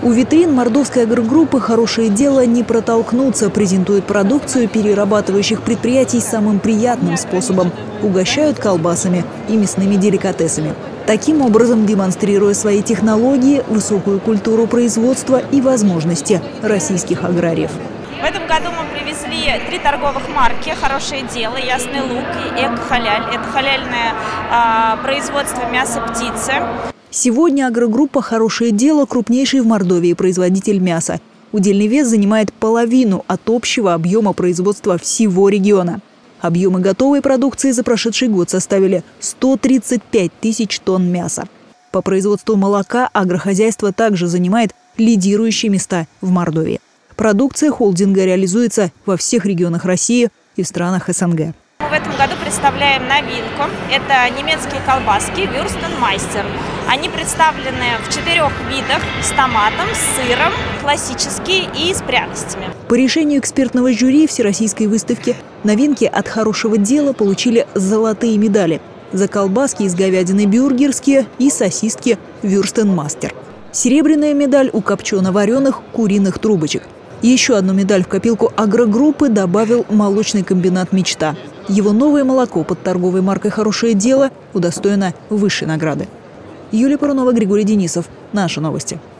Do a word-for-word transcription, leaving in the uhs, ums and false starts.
У витрин мордовской агрогруппы «Хорошее дело» не протолкнуться, презентуют продукцию перерабатывающих предприятий самым приятным способом – угощают колбасами и мясными деликатесами. Таким образом, демонстрируя свои технологии, высокую культуру производства и возможности российских аграриев. В этом году мы привезли три торговых марки «Хорошее дело», «Ясный лук» и «Эко-халяль». Это халяльное а, производство мяса птицы. Сегодня агрогруппа «Хорошее дело» – крупнейший в Мордовии производитель мяса. Удельный вес занимает половину от общего объема производства всего региона. Объемы готовой продукции за прошедший год составили сто тридцать пять тысяч тонн мяса. По производству молока агрохозяйство также занимает лидирующие места в Мордовии. Продукция холдинга реализуется во всех регионах России и в странах СНГ. Мы в этом году представляем новинку. Это немецкие колбаски «Вюрстенмайстер». Они представлены в четырех видах: с томатом, с сыром, классические и с пряностями. По решению экспертного жюри Всероссийской выставки новинки от «Хорошего дела» получили золотые медали за колбаски из говядины бюргерские и сосиски «Вюрстенмастер». Серебряная медаль у копчено-вареных куриных трубочек. Еще одну медаль в копилку агрогруппы добавил молочный комбинат «Мечта». Его новое молоко под торговой маркой «Хорошее дело» удостоено высшей награды. Юлия Парунова, Григорий Денисов. Наши новости.